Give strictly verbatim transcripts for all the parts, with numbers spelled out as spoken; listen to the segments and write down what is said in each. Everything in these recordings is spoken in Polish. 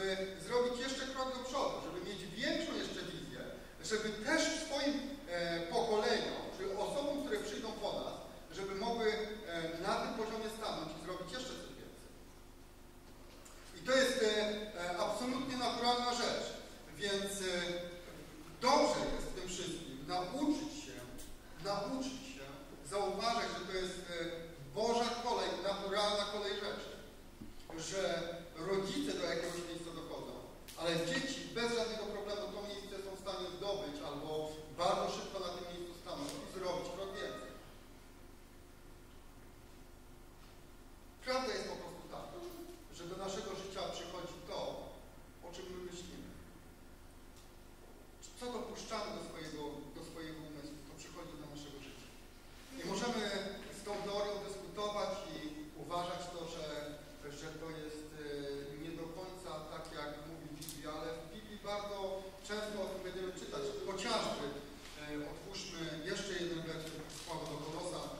żeby zrobić jeszcze krok do przodu, żeby mieć większą jeszcze wizję, żeby też swoim e, pokoleniom, czy osobom, które przyjdą po nas, żeby mogły e, na tym poziomie stanąć i zrobić jeszcze coś więcej. I to jest e, e, absolutnie naturalna rzecz, więc e, dobrze jest w tym wszystkim nauczyć się, nauczyć się, zauważać, że to jest e, Boża kolej, naturalna kolej rzeczy, że rodzice do jakiegoś miejsca dochodzą, ale dzieci bez żadnego problemu to miejsce są w stanie zdobyć albo bardzo szybko na tym miejscu stanąć i zrobić krok więcej. Prawda jest po prostu taka, że do naszego życia przychodzi to, o czym my myślimy. Co dopuszczamy do swojego, do swojego umysłu, to przychodzi do naszego życia. I możemy z tą teorią dyskutować i uważać to, że, że to jest nie do końca tak, jak mówi Biblia, ale w Biblii bardzo często o tym będziemy czytać. Chociażby otwórzmy jeszcze jeden werset z Pawła do Kolosan.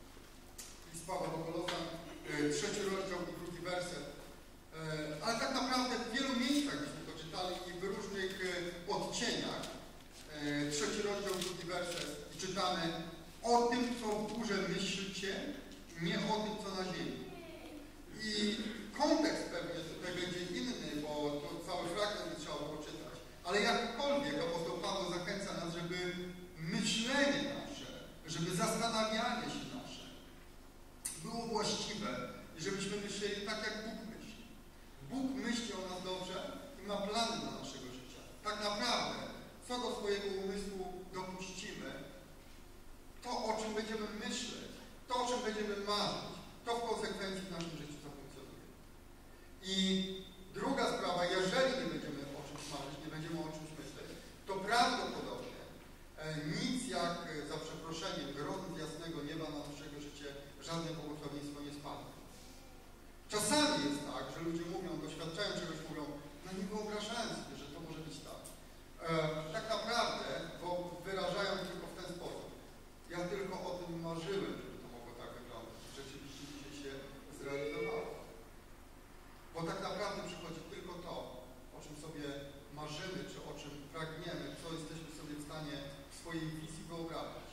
Z Pawła do Kolosan, trzeci rozdział i drugi werset. Ale tak naprawdę w wielu miejscach byśmy to czytali i w różnych odcieniach. Trzeci rozdział, drugi werset i czytamy: o tym, co w górze myślcie, nie o tym, co na ziemi. I kontekst pewnie tutaj będzie inny, bo to cały fragment nie trzeba było czytać. Ale jakkolwiek apostoł Paweł zachęca nas, żeby myślenie nasze, żeby zastanawianie się nasze było właściwe i żebyśmy myśleli tak, jak Bóg myśli. Bóg myśli o nas dobrze i ma plany dla naszego życia. Tak naprawdę, co do swojego umysłu dopuścimy, to, o czym będziemy myśleć, to, o czym będziemy marzyć, to w konsekwencji w naszym życiu zafunkcjonuje. I druga sprawa, jeżeli nie będziemy o czymś marzyć, nie będziemy o czymś myśleć, to prawdopodobnie e, nic jak, za przeproszeniem, grodem z jasnego nieba na naszego życie żadne błogosławieństwo nie spadnie. Czasami jest tak, że ludzie mówią, doświadczają czegoś, mówią, no nie wyobrażałem sobie, że to może być tak. E, tak naprawdę, bo wyrażają tylko w ten sposób. Ja tylko o tym marzyłem, żeby to mogło tak wyglądać. Rzeczywiście dzisiaj się zrealizowało. Bo tak naprawdę przychodzi tylko to, o czym sobie marzymy, czy o czym pragniemy, co jesteśmy sobie w stanie w swojej wizji wyobrazić.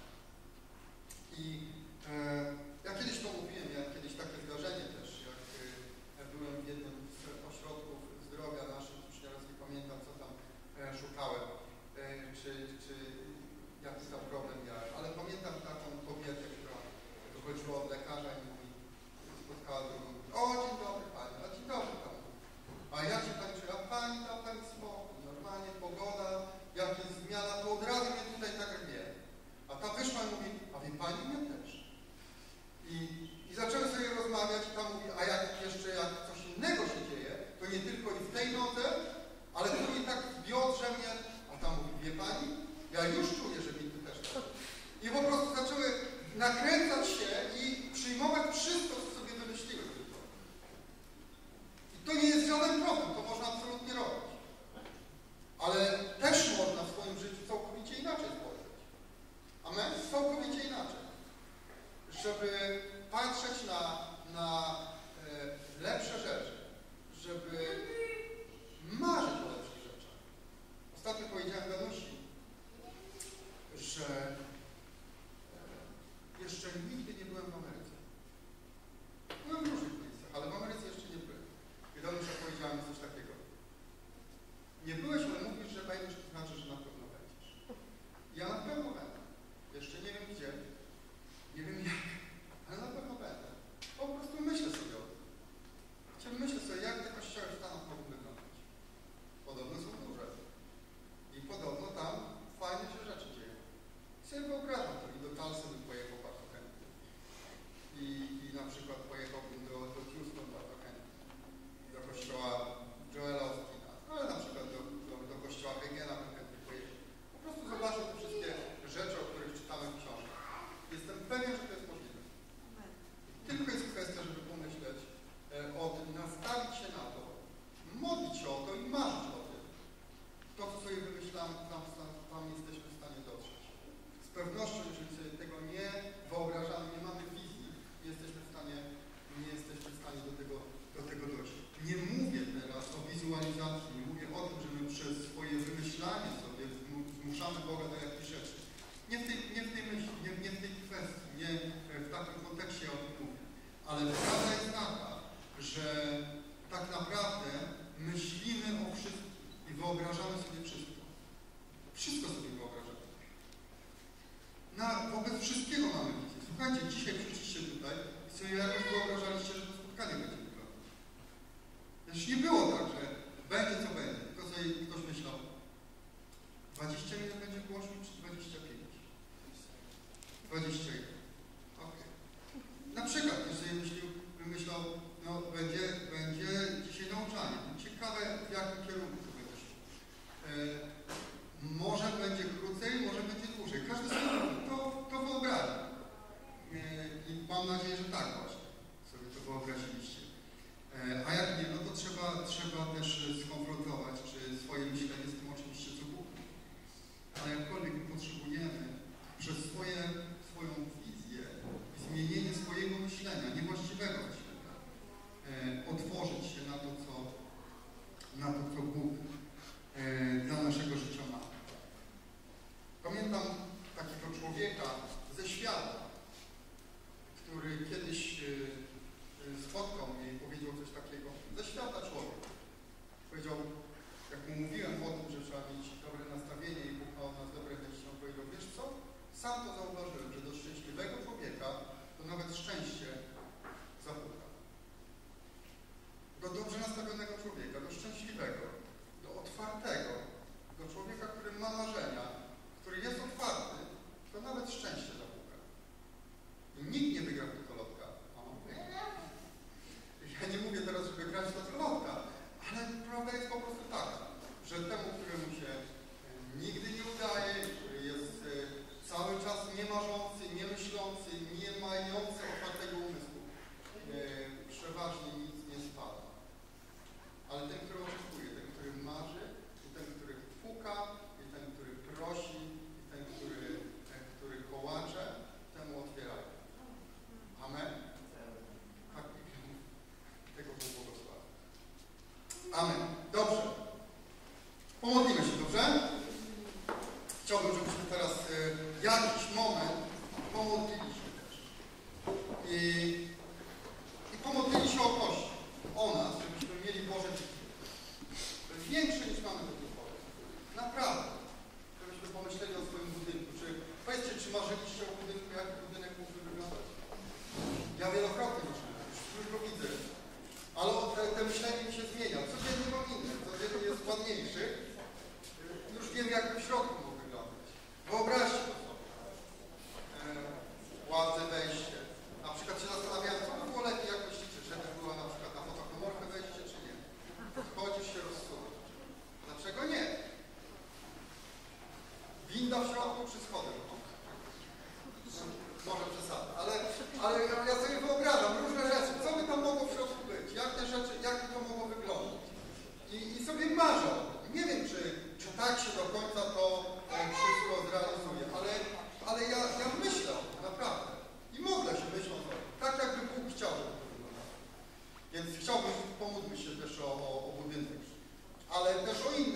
I e, ja kiedyś to mówiłem, miałem kiedyś takie zdarzenie też, jak e, byłem w jednym z ośrodków zdrowia naszych, już nieraz nie pamiętam, co tam e, szukałem, e, czy, czy jaki tam problem miałem, ale pamiętam taką kobietę, która dochodziła od lekarza i mówi, spotkała drugą, o dzień dobry Pani, a dzień dobry Pani. A ja się Pani czuję, a Pani tam Pani spokój, normalnie pogoda, jak jest zmiana, to od razu mnie tutaj tak wie. A ta wyszła i mówi, a wie Pani, mnie też. I, i zaczęły sobie rozmawiać i tam mówi, a jak jeszcze jak coś innego się dzieje, to nie tylko i w tej nodze, ale to mi tak w biodrze mnie, a tam mówi, wie Pani, ja już czuję, że mi tu też tak. I po prostu zaczęły nakręcać się i przyjmować wszystko, co sobie wymyśliły. I to nie jest żaden problem, to można absolutnie robić. Ale też można w swoim życiu całkowicie inaczej spojrzeć. Amen? Całkowicie inaczej. Żeby patrzeć na, na e, lepsze rzeczy, żeby marzyć o lepszych rzeczach. Ostatnio powiedziałem Danusi, ciekawe, w jakim kierunku to będzie szło. Może będzie krócej, może będzie dłużej. Każdy sobie to, to wyobrazi. I mam nadzieję, że tak właśnie sobie to wyobraziliście. A jak nie, no to trzeba, trzeba też skonfrontować, czy swoje myślenie z tym oczywiście, co Bóg mówi. Ale jakkolwiek potrzebujemy przez swoje, swoją wizję i zmienienie swojego myślenia, niewłaściwego myślenia, otworzyć się na to, co, na to, co Bóg dla naszego życia ma. Pamiętam takiego człowieka ze świata, który kiedyś spotkał mnie i powiedział coś takiego. Ze świata człowiek. Powiedział, jak mu mówiłem o tym, że trzeba mieć dobre nastawienie i Bóg ma od nas dobre myśli, on powiedział, wiesz co? Sam to zauważyłem, że do szczęśliwego człowieka to nawet szczęście zapuka. Do dobrze nastawionego człowieka, do szczęśliwego, do otwartego, do człowieka, który ma marzenia, który jest otwarty, to nawet szczęście zapuka. I nikt nie wygra w totolotka. Ja nie mówię teraz, żeby grać w totolotka, ale prawda jest po prostu taka, że temu, któremu się nigdy nie udaje, który jest cały czas niemarzący, niemyślący, nie mający otwartego umysłu, przeważnie nic nie spada. Ale ten, który oczekuje, ten, który marzy, i ten, który puka, i ten, który prosi, i ten, który, ten, który kołacze, temu otwierają. Amen? Tak, tego Bóg błogosławi. Amen. Dobrze. Pomodlimy się, dobrze? Chciałbym, żebyśmy teraz y, jakiś moment pomodlili się też. I, i pomodlili się o Kościół, o nas, żebyśmy mieli Boże dzieci. Większe niż mamy do tej pory. Naprawdę. Żebyśmy pomyśleli o swoim budynku. Czy, powiedzcie, czy marzyliście o budynku, jaki budynek mógłby wyglądać? Ja wielokrotnie marzyłem, już, już go widzę. Ale te, te myślenie mi się zmienia. Codziennie mam inne, codziennie jest ładniejszy. Już wiem, jak w środku mógł wyglądać. Wyobraźcie to sobie. E, ładne wejście. Na przykład się zastanawiałem, co by było lepiej, jak myślicie, żeby była na przykład na fotokomorkę wejście, czy nie. Chodzisz się rozsunąć. Dlaczego nie? Winda w środku czy schody? Może przesadzę, ale, ale ja sobie wyobrażam różne rzeczy. Co by tam mogło w środku być? Jak te rzeczy, jak by to mogło wyglądać? I, i sobie marzę. Nie wiem, czy, czy tak się do końca to e, wszystko zrealizuje, ale, ale ja, ja myślę o tym, naprawdę. I modlę się myśląc o tym. Tak, jakby Bóg chciał, żeby to wyglądało. Więc chciałbym, pomódlmy się też o, o, o budynek. Ale też o inne